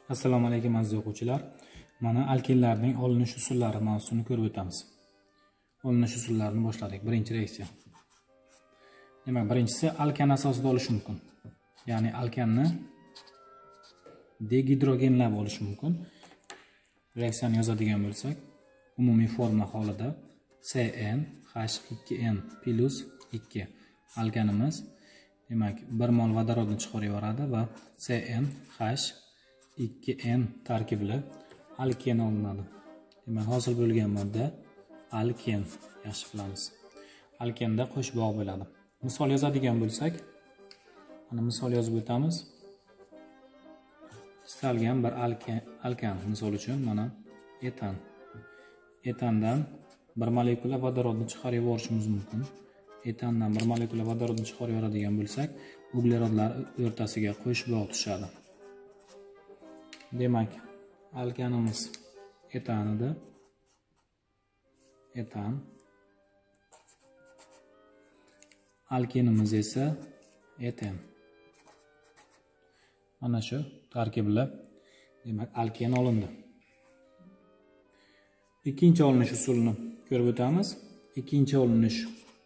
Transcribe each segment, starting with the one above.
Assalomu alaykum aziz o'quvchilar. Mana alkenlarning olinish usullari mavzusini ko'rib o'tamiz. Olinish usullarini boshladik. Birinchi reaksiya. Demak, birinchisi alkan asosida olish mumkin. Ya'ni alkanni degidrogenlab olish mumkin. Reaksiyani yozadigan bo'lsak, umumiy forma holida CnH2n+2 alkanimiz demak 1 mol vodorodni chiqarib yuboradi va CnH2n tarkibli alken olinadi. Demak, hosil bo'lgan modda alken, yaxshi bilamiz. Alkenda qo'sh bog' bo'ladi. Misol yozadigan bo'lsak, mana misol yozib o'tamiz. Istalgan bir alkan, misol uchun mana etan. Etandan bir molekula vodorodni chiqarib yuborishimiz mumkin. Etandan bir molekula vodorodni chiqarib yuboradigan bo'lsak, uglerodlar o'rtasiga qo'sh bog' tushadi. Demak, alkanimiz etan edi. Etan. Alkenimiz esa eten. Mana shu tarkibli demak alken olindi. Ikkinchi olinish usulini ko'rib o'tamiz. Ikkinchi olinish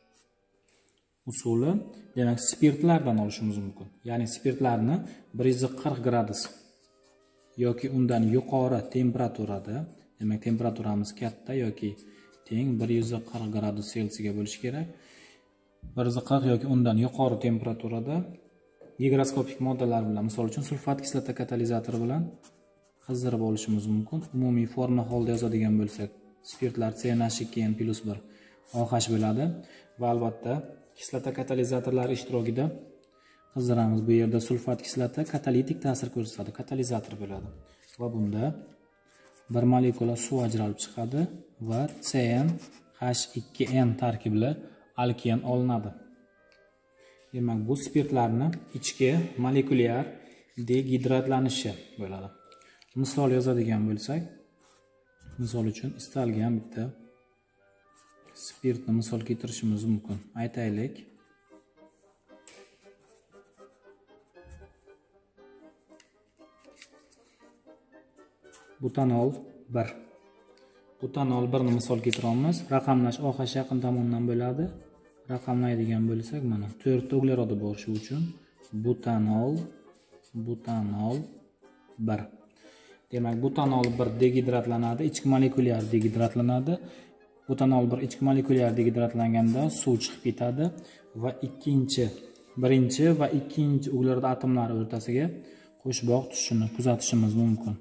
usuli demak spirtlardan olishimiz mumkin. Ya'ni spirtlarni 140 gradus yoki undan yuqori temperaturada, demak temperaturamiz katta yoki teng 140 gradus Selsiga bo'lishi kerak. 140 yoki undan yuqori temperaturada gigroskopik moddalar bilan, misol uchun sulfat kislota katalizatori bilan qizdirib olishimiz mumkin. Umumiy forma holda yozadigan bo'lsak, spirtlar CnH2n+1 OH bo'ladi va albatta kislota katalizatorlari ishtirokida qizdiramiz. Bu yerda sulfat kislota katalitik ta'sir ko'rsatadi, katalizator bo'ladi va bunda bir molekula suv ajralib chiqadi va CnH2n tarkibli alken olinadi. Demak, bu spirtlarni ichki molekulyar degidratlanishi bo'ladi. Misol yozadigan bo'lsak, misol uchun istalgan bitta spirtni misol keltirishimiz mumkin. Aytaylik, butanol 1. Butanol 1 ni misol keltiramiz. Raqamlash OH yaqin tomonidan bo'ladi. Raqamlaydigan bo'lsak, mana 4 ta uglerodi bor, shu uchun butanol 1. Demak, butanol 1 degidratlanadi, ichki molekulyar degidratlanadi. Butanol 1 ichki molekulyar degidratlanganda suv chiqib ketadi va birinchi va ikkinchi uglerod atomlari o'rtasiga qo'sh bog' tushishini kuzatishimiz mumkin.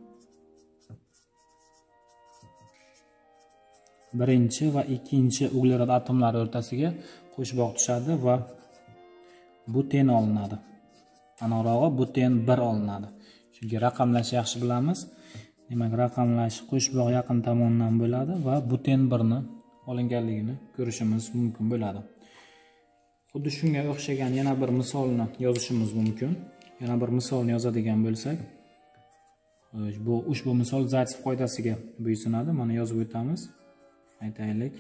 Birinchi va ikkinchi uglerod atomlari o'rtasiga qo'sh bog' tushadi va buten olinadi. Aniqrog'i buten 1 olinadi. Chunki raqamlash yaxshi bilamiz. Demak, raqamlash qo'sh bog' yaqin tomonidan bo'ladi va buten 1 ni olinganligini ko'rishimiz mumkin bo'ladi. Xuddi shunga o'xshagan yana bir misolni yozishimiz mumkin. Yana bir misolni yozadigan bo'lsak, ushbu misol Zaytsev qoidasiga bo'ysunadi. Mana yozib o'tamiz. Aytaylik,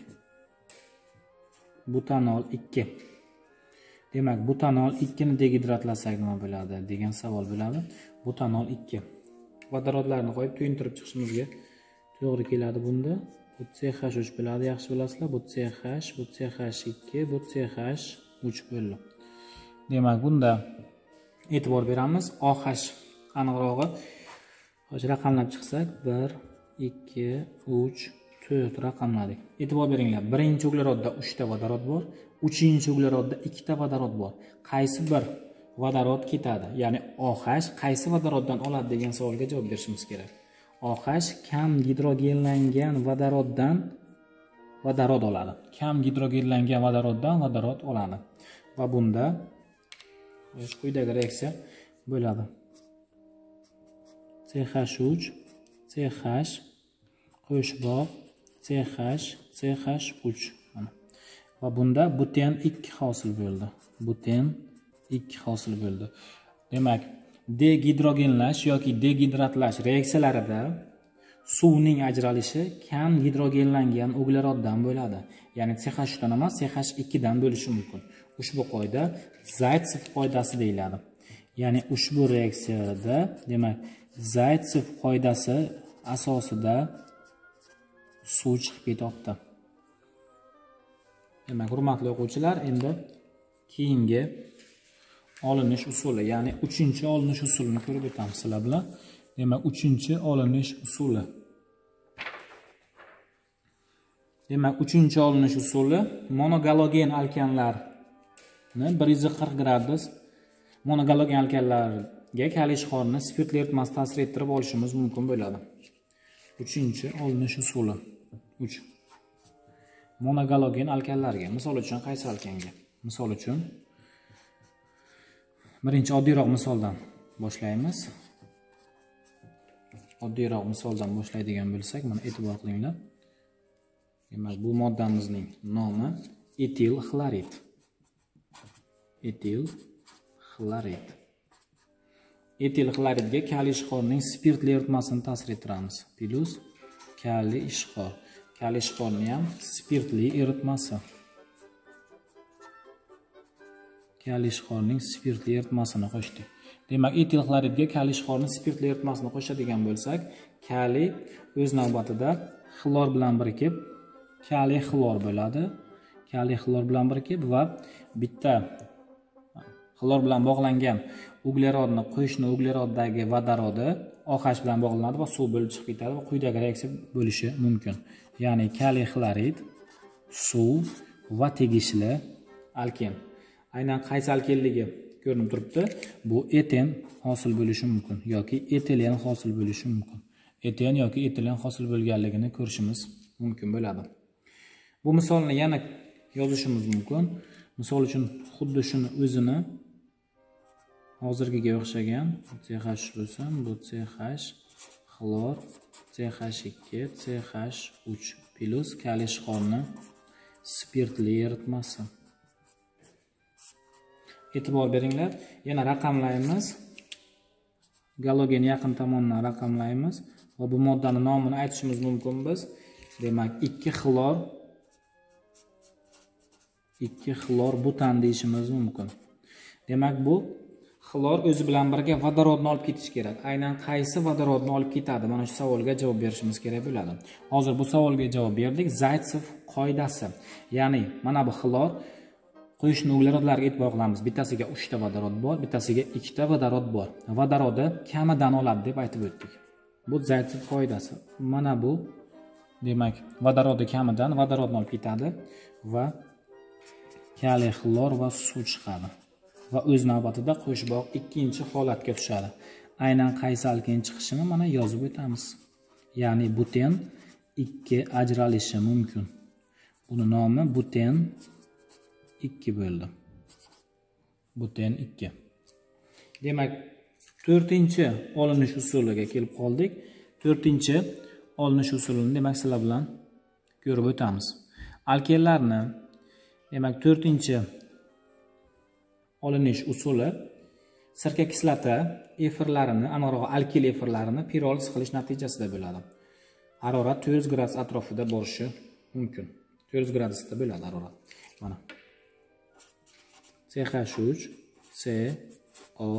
butanol 2. Demak, butanol 2 ni degidratlasak nima bo'ladi degan savol bo'ladi. Butanol 2. Vodorodlarni qo'yib to'yintirib chiqishimizga to'g'ri keladi bunda. Bu CH3 bo'ladi, yaxshi bilasizlar. Bu CH, bu CH2, bu CH3 bo'ldi. Demak, bunda e'tibor beramiz. OH aniqrog'i raqamlab chiqsak 1, 2, 3, 4 raqamladik. E'tibor beringlar. Birinchi uglerodda 3 ta vodorod bor, 3-uglerodda 2 ta vodorod bor. Qaysi bir vodorod ketadi? Ya'ni OH qaysi vodoroddan oladi degan savolga javob berishimiz kerak. OH kam gidrogenlangan vodoroddan vodorod oladi. Kam gidrogenlangan vodoroddan vodorod oladi. Va bunda quyidagi reaksiya bo'ladi. CH3, CH qo'sh bog' CH, CH3 va bunda buten 2 hosil bo'ldi. Buten 2 hosil bo'ldi. Demak, degidrogenlash yoki degidratlash reaksiyalarida suvning ajralishi kam gidrogenlangan ugleroddan bo'ladi. Ya'ni CH3 dan emas, CH2 dan bo'lishi mumkin. Ushbu qoida Zaytsev qoidasi deyiladi. Ya'ni ushbu reaksiyada demak Zaytsev qoidasi asosida suv chiqib ketyapti. Demak, hurmatli o'quvchilar, endi keyingi olinish usuli, ya'ni 3-olinish usulini ko'rib o'tamiz sizlar bilan. Demak, 3-olinish usuli. Demak, 3-olinish usuli monogalogen alkanlarni 140 gradus monogalogen alkanlarga kaliy ishqorini spirtli eritmasi ta'sir ettirib olishimiz mumkin bo'ladi. 3-olinish usuli. 3. Monogalogen alkanlarga, misol uchun qaysi alkanga? Misol uchun birinchi oddiyroq misoldan boshlaymiz. Oddiyroq misoldan boshlaydigan bo'lsak, mana e'tibor qilinglar. Demak, bu moddamizning nomi etil xlorid. Etil xlorid. Etil xloridga kaliy ishqorining spirtli eritmasini ta'sir ettiramiz. Plus kaliy ishqor. Kaliy ishqorni ham spirtli eritmasi. Kaliy ishqorining spirtli eritmasini qo'shdik. Demak, etil xloridga kaliy ishqorining spirtli eritmasini qo'shadigan bo'lsak, kaliy o'z navbatida xlor bilan birikib kaliy xlor bo'ladi. Kaliy xlor bilan birikib va bitta xlor bilan bog'langan uglerodni qo'shni ugleroddagi vodorodni OH bilan bog'lanadi va suv bo'lib chiqib ketadi va quyidagi reaksiya bo'lishi mumkin. Ya'ni kaliy xlorid, suv va tegishli alken. Aynan qaysi alkenligi ko'rinib turibdi? Bu eten hosil bo'lishi mumkin yoki etilen hosil bo'lishi mumkin. Eten yoki etilen hosil bo'lganligini ko'rishimiz mumkin bo'ladi. Bu misolni yana yozishimiz mumkin. Misol uchun xuddi shuni o'zini hozirgiga o'xshagan CH bo'lsa, bu CH xlor, CH2, CH3 plus kaliy ishqorni spirtli eritmasi. E'tibor beringlar, yana raqamlaymiz. Galogen yaqin tomondan raqamlaymiz va bu moddaning nomini aytishimiz mumkin biz. Demak, 2 xlor butan deyishimiz mumkin. Demak, bu xlor o'zi bilan birga vodorodni olib ketish kerak. Aynan qaysi vodorodni olib ketadi? Mana shu savolga javob berishimiz kerak bo'ladi. Hozir bu savolga javob berdik. Zaytsev qoidasi. Ya'ni mana bu xlor qo'shni uglerodlarga e'tibor qilamiz. Bittasiga 3 ta vodorod bor, bittasiga 2 ta vodorod bor. Vodorodi kamidan oladi deb aytib o'tdik. Bu Zaytsev qoidasi. Mana bu demak, vodorodi kamidan vodorodni olib ketadi va kaliy xlor va suv chiqadi. Va o'z navbatida qo'shboq ikkinchi holatga tushadi. Aynan qaysi alken chiqishini mana yozib o'tamiz. Ya'ni buten 2 ajralishi mumkin. Buni nomi buten 2 bo'ldi. Buten 2. Demak, 4-olinish usuliga kelib qoldik. 4-olinish usulini demak sizlar bilan ko'rib o'tamiz. Alkenlarni demak 4-olinish usuli sirka kislota efirlarini, aniqrog'i alkil efirlarini piroliz qilish natijasida bo'ladi. Harorat 400 gradus atrofida bo'lishi mumkin. 400 gradusda bo'ladi harorat. Mana CH3 CO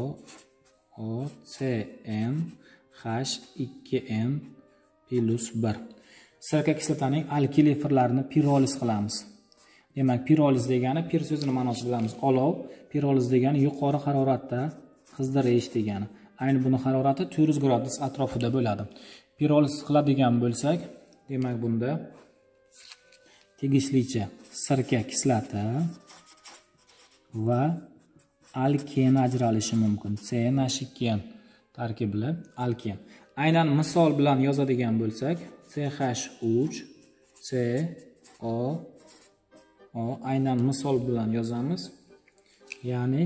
CN H2N plus 1. Sirka kislotaning alkil efirlarini piroliz qilamiz. Demak, piroliz degani pir so'zining ma'nosini bilamiz. Olov, piroliz degani yuqori haroratda qizdirish degani. Ayni buni harorati 400 gradus atrofida bo'ladi. Piroliz qiladigan bo'lsak, demak bunda tegishlicha sirka kislota va alken ajralishi mumkin. CNH2N tarkibli alken. Aynan misol bilan yozadigan bo'lsak, CH3 CO aynan misol bilan yozamiz. Ya'ni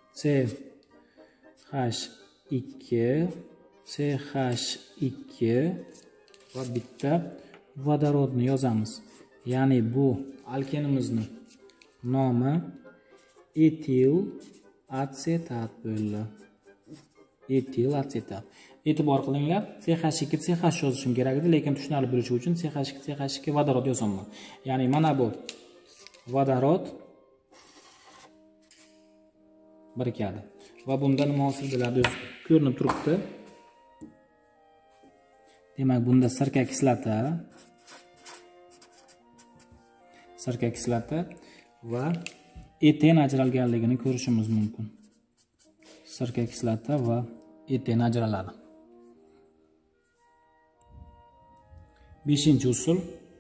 CH2 va bitta vodorodni yozamiz. Ya'ni bu alkenimizni nomi etil atsetat bo'ldi. Etil atsetat. E'tibor qilinglar, CH2 CH yozishim kerak edi, lekin tushunarli bo'lishi uchun CH2 vodorod yozaman. Ya'ni mana bu vodorod birikadi va bunda nima hosil bo'ladi? Ko'rinib turibdi. Demak, bunda sirka kislota va eten ajralganligini ko'rishimiz mumkin. Sirka kislota va eten ajraladi. 5-usul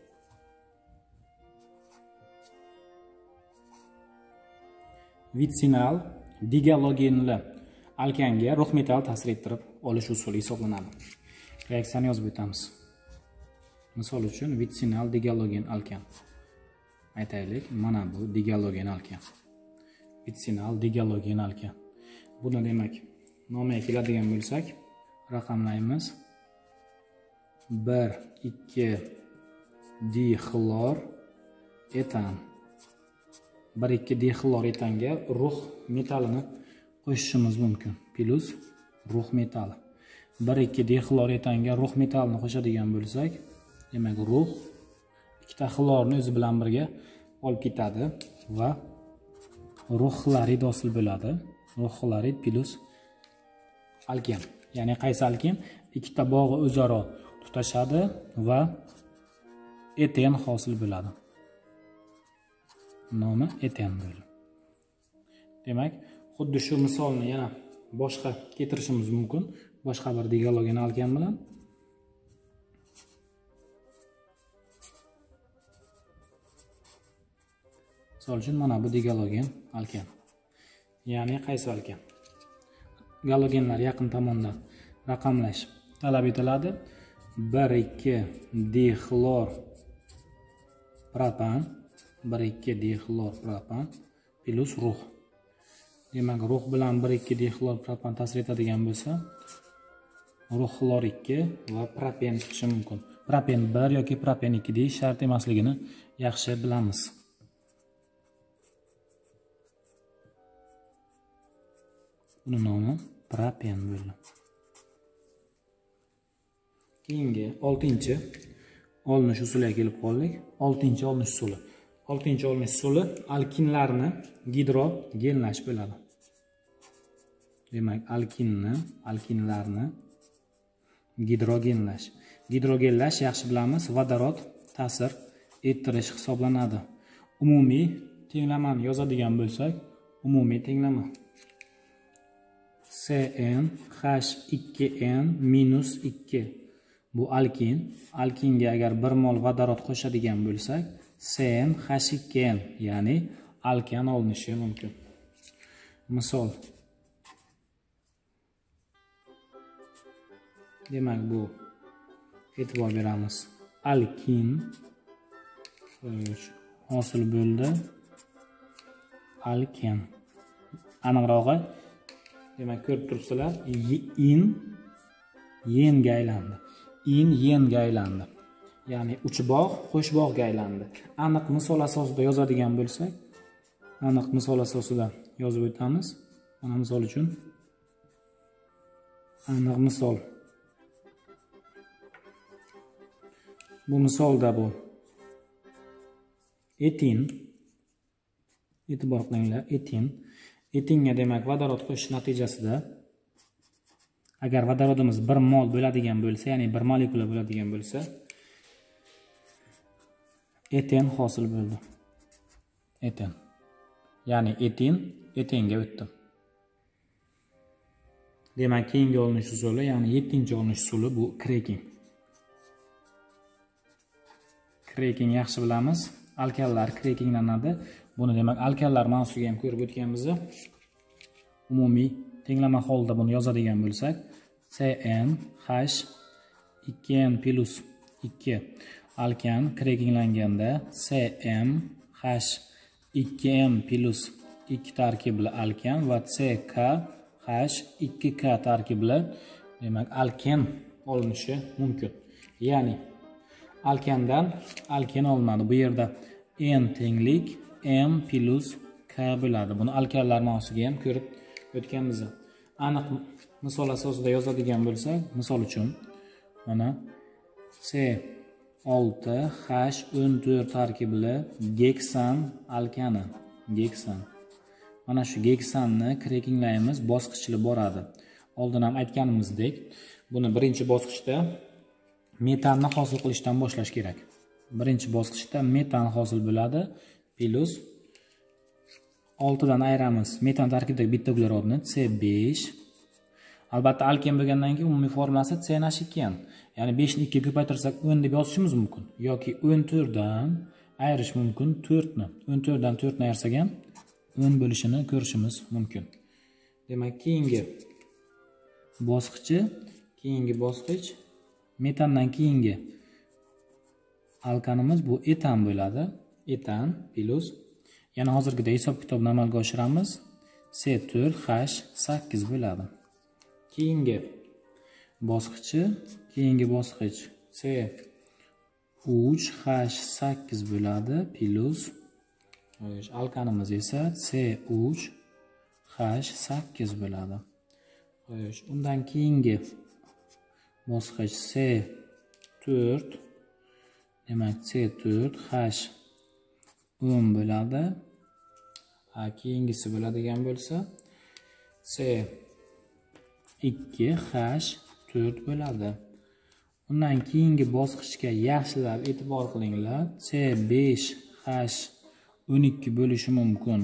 vitsinal digalogenli alkanga rux metal ta'sir ettirib olish usuli hisoblanadi. Reaksiyani yozib o'tamiz. Misol uchun vitsinal digalogen alkan. Aytaylik, mana bu digalogen alkan. Vitsinal digalogen alkan. Buni demak, nomiga keladigan bo'lsak, raqamlaymiz. 1,2 dixlor etan. 1,2 dixlor etanga rux metalini qo'shishimiz mumkin. Plus rux metali. 1,2 dixlor etanga rux metalini qo'shadigan bo'lsak, demak rux ikkita xlorni o'zi bilan birga olib ketadi va rux xlorid hosil bo'ladi. Rux xlorid plus alken. Ya'ni qaysi alken? Ikkita bog'i o'zaro tutashadi va eten hosil bo'ladi. Nomi eten bo'ladi. Demak, xuddi shu misolni yana boshqa keltirishimiz mumkin. Boshqa bir digalogen alkan bilan. Misol uchun mana bu digalogen alkan. Ya'ni qaysi alkan? Galogenlar yaqin tomondan raqamlash talab etiladi. 1,2 dixlor propan, 1,2 dixlor propan plus rux. Demak, rux bilan 1,2 dixlor propan ta'sir etadigan bo'lsa, rux xlor 2 va propen chiqishi mumkin. Propen 1 yoki propen 2 deyish shart emasligini yaxshi bilamiz. Buning nomi propen bo'ldi. Keyingi 6-chi olinish usuliga kelib qoldik. 6-chi olinish usuli. 6-chi olinish usuli alkinlarni gidrogenlash bo'ladi. Demak, alkinlarni gidrogenlash. Gidrogenlash yaxshi bilamiz, vodorod ta'sir ettirish hisoblanadi. Umumiy tenglamani yozadigan bo'lsak, umumiy tenglama CnH2n-2 bu alkin. Alkinga agar 1 mol vodorod qo'shadigan bo'lsak, CnH2n, ya'ni alkan olinishi mumkin. Misol. Demak, bu e'tibor beramiz. Alkin hosil bo'ldi. Alkan. Aniqrog'i, demak, ko'rib turibsizlar, yenga aylandi. Yenga aylandi. Ya'ni uch bog' qo'sh bog'ga aylandi. Aniq misol asosida yozadigan bo'lsak, aniq misol asosida yozib o'tamiz. Mana misol uchun aniq misol. Bu misolda bu etin. E'tibor qilinglar, etin. Etinga demak vodorod qo'shish natijasida agar vodorodimiz 1 mol bo'ladigan bo'lsa, ya'ni 1 molekula bo'ladigan bo'lsa, eten hosil bo'ldi. Eten. Ya'ni etenga o'tdi. Demak, keyingi olinish usuli, ya'ni 7-chi olinish usuli bu cracking. Cracking yaxshi bilamiz. Alkanlar crackinglanadi. Buni demak alkanlar mavzusiga ham ko'rib o'tganmiz. Umumiy tenglama holida buni yozadigan bo'lsak, CnH2n+2 alkan crackinglanganda CmH2m+2 tarkibli alkan va CkH2k tarkibli demak alkan olinishi mumkin. Ya'ni alkandan alkan olinadi. Bu yerda n tenglik m plus k bo'ladi. Buni alkanlar mavzusiga ham ko'rib o'tganmiz. Aniq misol asosida yozadigan bo'lsak, misol uchun mana C6H14 tarkibli geksan alkani. Geksan. Mana shu geksanni crackinglaymiz, bosqichli boradi. Oldin ham aytganimizdek, buni birinchi bosqichda metanni hosil qilishdan boshlash kerak. Birinchi bosqichda metan hosil bo'ladi. Plus 6 dan ayiramiz metan tarkibidagi bitta uglerodni C5. Albatta alken bo'lgandan keyin umumiy formulasi CNH2. Ya'ni 5 ni 2 ga ko'paytirsak 10 deb yozishimiz mumkin yoki 14 dan ayirish mumkin 4 ni. 14 dan 4 ni ayirsak ham 10 bo'lishini ko'rishimiz mumkin. Demak, keyingi bosqich metandan keyingi alkanimiz bu etan bo'ladi. Etan plus yana hozirgidek hisob kitobni amalga oshiramiz. C4H8 bo'ladi. Keyingi bosqich C3H8 bo'ladi plus alkanimiz esa C3H8 bo'ladi. Undan keyingi bosqich C4, demak C4H10 bo'ladi. Keyingisi bo'ladigan bo'lsa C2H4 bo'ladi. Undan keyingi bosqichga yaxshilab e'tibor qilinglar. C5H12 bo'lishi mumkin.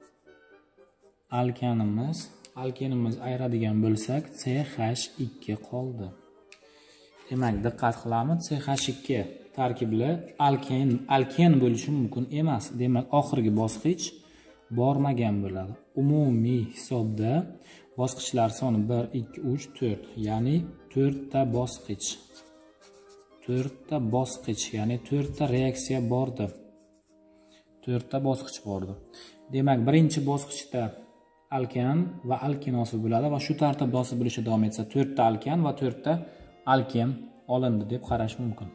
Alkenimiz ayiradigan bo'lsak CH2 qoldi. Demak, diqqat qilamiz. CH2 tarkibli alken bo'lishi mumkin emas. Demak, oxirgi bosqich bormagan bo'ladi. Umumiy hisobda bosqichlar soni 1 2 3 4, ya'ni 4 ta bosqich. 4 ta bosqich, ya'ni 4 ta reaksiya bordi. 4 ta bosqich bordi. Demak, birinchi bosqichda alkan va alken hosil bo'ladi va shu tartibda hosil bo'lishda davom etsa 4 ta alkan va 4 ta alken olindi deb qarash mumkin.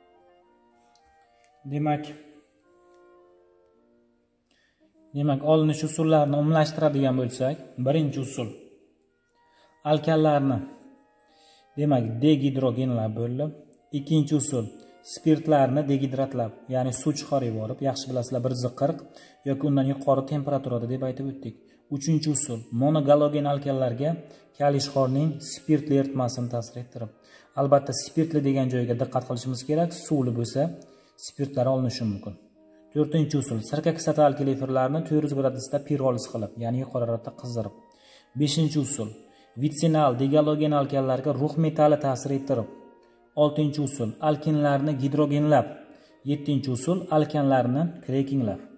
Demak, olinish usullarini umumlashtiradigan bo'lsak, birinchi usul alkanlarni degidrogenlab bo'ldi. Ikkinchi usul spirtlarni degidratlab, ya'ni suv chiqarib yuborib, yaxshi bilasizlar 140 yoki undan yuqori temperaturada deb aytib o'tdik. Uchinchi usul monogalogen alkanlarga kaliy ishqorning spirtli eritmasini ta'sir ettirib. Albatta spirtli degan joyga diqqat qilishimiz kerak. Suvli bo'lsa spirtlar olinishi mumkin. To'rtinchi usul sirka kislota alkilifirlarni 400 gradusda piroliz qilib, ya'ni yuqori haroratda qizdirib. Beshinchi usul vitsinal digalogen alkanlarga rux metali ta'sir ettirib. Oltinchi usul alkenlarni gidrogenlab. Yettinchi usul alkanlarni krekinglab.